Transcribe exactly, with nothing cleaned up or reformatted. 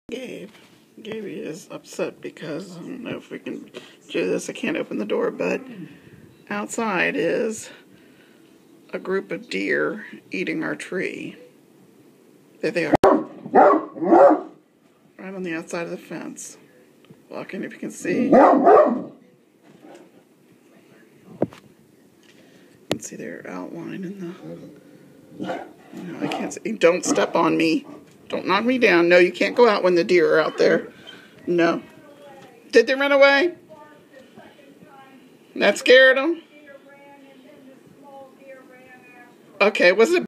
Gabe. Gabe is upset because I don't know if we can do this. I can't open the door, but outside is a group of deer eating our tree. There they are. Right on the outside of the fence. Walking, if you can see. You can see their outline in the... No, I can't see. Don't step on me. Don't knock me down. No, you can't go out when the deer are out there. No. Did they run away? That scared them? Okay, was it